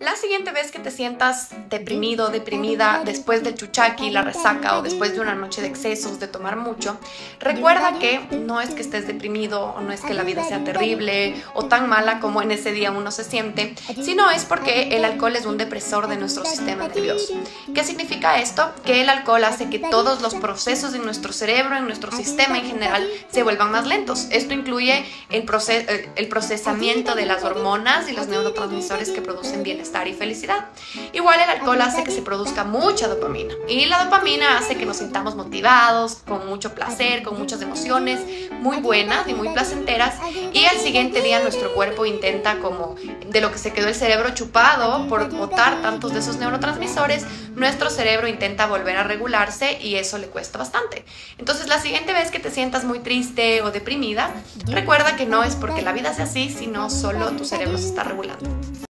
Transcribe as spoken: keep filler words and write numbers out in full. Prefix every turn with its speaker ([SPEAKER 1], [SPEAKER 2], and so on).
[SPEAKER 1] La siguiente vez que te sientas deprimido o deprimida después del chuchaqui, la resaca o después de una noche de excesos, de tomar mucho, recuerda que no es que estés deprimido o no es que la vida sea terrible o tan mala como en ese día uno se siente, sino es porque el alcohol es un depresor de nuestro sistema nervioso. ¿Qué significa esto? Que el alcohol hace que todos los procesos en nuestro cerebro, en nuestro sistema en general, se vuelvan más lentos. Esto incluye el, proces el procesamiento de las hormonas y los neurotransmisores que producen bienestar y felicidad. Igual el alcohol hace que se produzca mucha dopamina y la dopamina hace que nos sintamos motivados, con mucho placer, con muchas emociones muy buenas y muy placenteras, y al siguiente día nuestro cuerpo intenta, como de lo que se quedó el cerebro chupado por botar tantos de esos neurotransmisores, nuestro cerebro intenta volver a regularse y eso le cuesta bastante. Entonces la siguiente vez que te sientas muy triste o deprimida, recuerda que no es porque la vida sea así, sino solo tu cerebro se está regulando.